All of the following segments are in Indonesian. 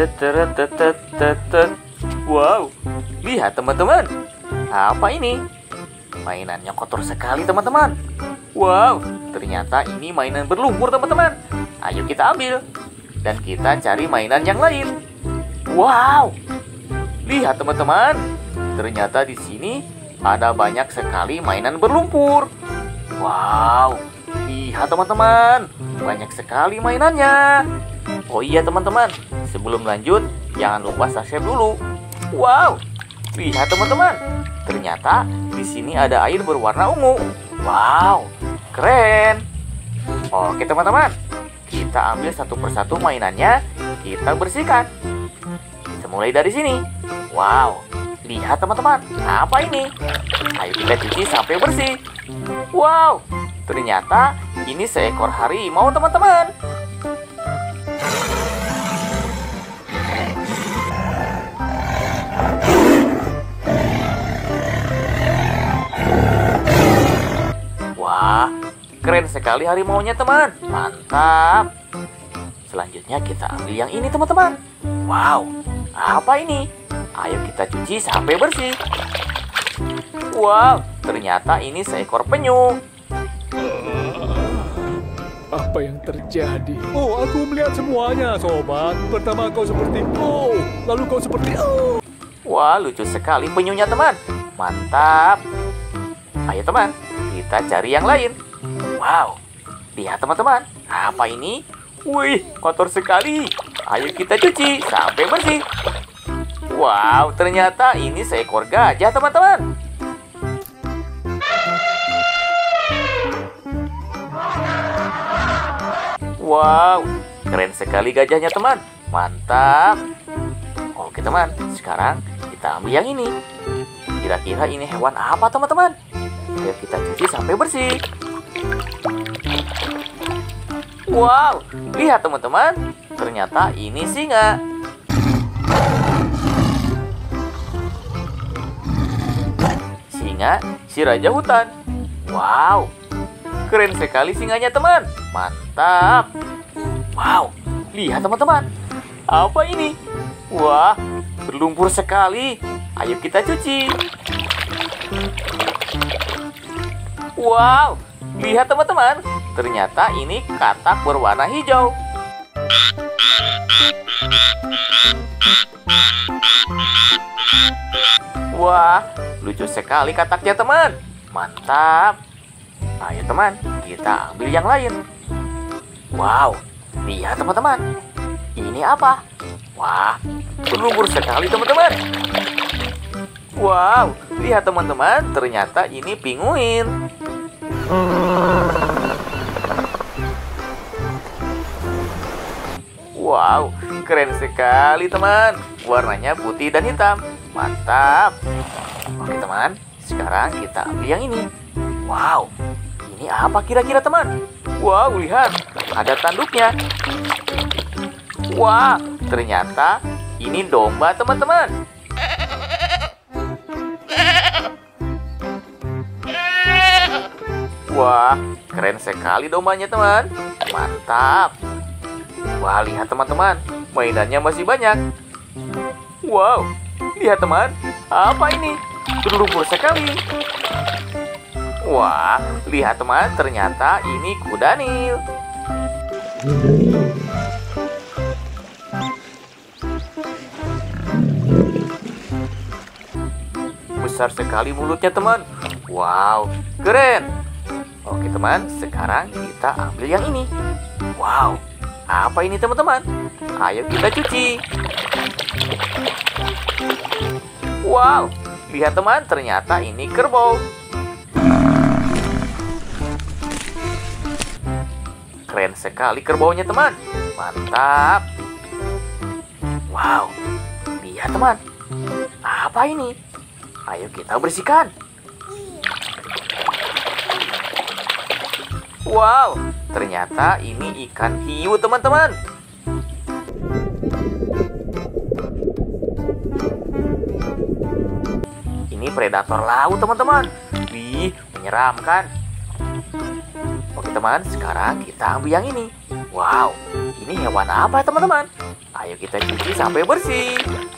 Tetetetetetet. Wow, lihat teman-teman. Apa ini? Mainannya kotor sekali teman-teman. Wow, ternyata ini mainan berlumpur teman-teman. Ayo kita ambil. Dan kita cari mainan yang lain. Wow, lihat teman-teman. Ternyata di sini ada banyak sekali mainan berlumpur. Wow, lihat teman-teman. Banyak sekali mainannya. Oh iya teman-teman, sebelum lanjut, jangan lupa subscribe dulu. Wow, lihat teman-teman. Ternyata di sini ada air berwarna ungu. Wow, keren. Oke teman-teman, kita ambil satu persatu mainannya, kita bersihkan. Kita mulai dari sini. Wow, lihat teman-teman, apa ini? Ayo kita cuci sampai bersih. Wow, ternyata ini seekor harimau teman-teman. Wah, keren sekali harimaunya teman. Mantap. Selanjutnya kita ambil yang ini teman-teman. Wow, apa ini? Ayo kita cuci sampai bersih. Wow, ternyata ini seekor penyu. Apa yang terjadi? Oh, aku melihat semuanya, sobat. Pertama kau seperti oh, lalu kau seperti oh. Wah, lucu sekali penyunya teman. Mantap. Ayo teman, kita cari yang lain. Wow, lihat teman-teman. Apa ini? Wih, kotor sekali. Ayo kita cuci sampai bersih. Wow, ternyata ini seekor gajah teman-teman. Wow, keren sekali gajahnya teman. Mantap. Oke teman, sekarang kita ambil yang ini. Kira-kira ini hewan apa teman-teman? Ayo kita cuci sampai bersih. Wow, lihat teman-teman. Ternyata ini singa. Singa si raja hutan. Wow, keren sekali singanya teman. Mantap. Wow, lihat teman-teman. Apa ini? Wah, berlumpur sekali. Ayo kita cuci. Wow, lihat teman-teman. Ternyata ini katak berwarna hijau. Wah, lucu sekali kataknya teman. Mantap. Ayo teman, kita ambil yang lain. Wow, lihat teman-teman. Ini apa? Wah, berlumpur sekali teman-teman. Wow, lihat teman-teman. Ternyata ini pinguin. Wow, keren sekali teman. Warnanya putih dan hitam. Mantap. Oke teman, sekarang kita ambil yang ini. Wow, ini apa kira-kira teman? Wow, lihat, ada tanduknya. Wah, ternyata ini domba teman-teman. Wah, keren sekali dombanya teman. Mantap. Wah, lihat teman-teman, mainannya masih banyak. Wow, lihat teman, apa ini? Berlumpur sekali. Wah, lihat teman, ternyata ini kuda Nil. Besar sekali mulutnya teman. Wow, keren. Oke teman, sekarang kita ambil yang ini. Wow, apa ini teman-teman? Ayo kita cuci. Wow, lihat teman, ternyata ini kerbau. Keren sekali kerbaunya teman. Mantap. Wow, lihat teman. Apa ini? Ayo kita bersihkan. Wow, ternyata ini ikan hiu teman-teman. Ini predator laut teman-teman. Wih, menyeramkan. Oke teman, sekarang kita ambil yang ini. Wow, ini hewan apa teman-teman? Ayo kita cuci sampai bersih.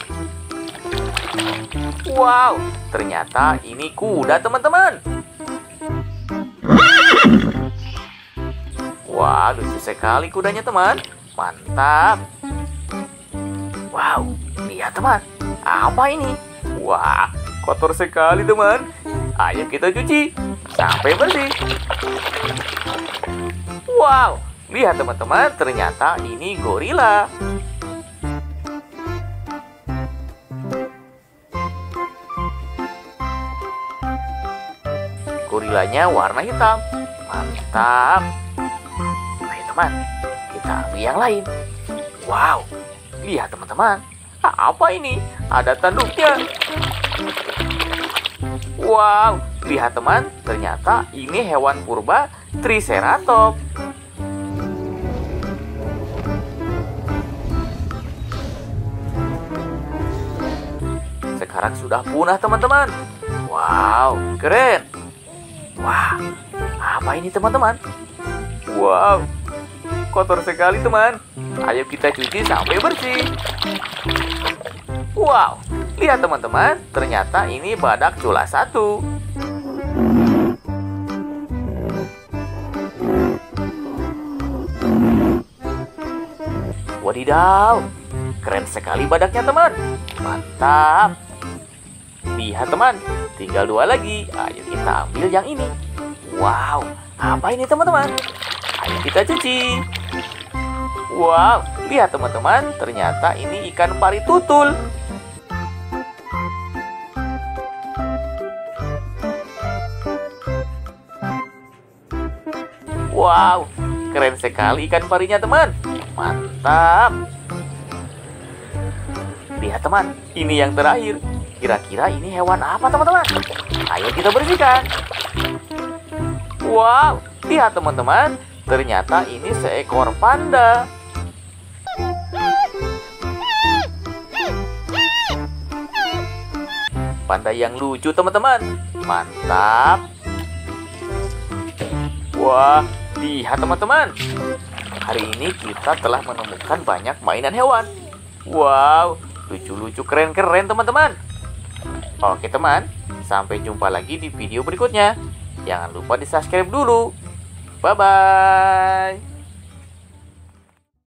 Wow, ternyata ini kuda teman-teman. Wah, lucu sekali kudanya teman. Mantap. Wow, lihat teman. Apa ini? Wah, kotor sekali teman. Ayo kita cuci sampai bersih. Wow, lihat teman-teman. Ternyata ini gorila. Gorilanya warna hitam. Mantap. Ayo teman, kita ambil yang lain. Wow, lihat teman-teman. Apa ini? Ada tanduknya. Wow, lihat teman. Ternyata ini hewan purba Triceratops. Sekarang sudah punah teman-teman. Wow, keren. Wah, apa ini teman-teman? Wow, kotor sekali teman. Ayo kita cuci sampai bersih. Wow, lihat teman-teman. Ternyata ini badak cula 1. Wadidaw, keren sekali badaknya teman. Mantap. Lihat teman, tinggal 2 lagi. Ayo kita ambil yang ini. Wow, apa ini teman-teman? Ayo kita cuci. Wow, lihat teman-teman. Ternyata ini ikan pari tutul. Wow, keren sekali ikan parinya teman. Mantap. Lihat teman, ini yang terakhir. Kira-kira ini hewan apa teman-teman? Ayo kita bersihkan. Wow, lihat teman-teman. Ternyata ini seekor panda. Panda yang lucu teman-teman. Mantap. Wah, lihat teman-teman. Hari ini kita telah menemukan banyak mainan hewan. Wow, lucu-lucu keren-keren teman-teman. Oke teman, sampai jumpa lagi di video berikutnya. Jangan lupa di subscribe dulu. Bye-bye.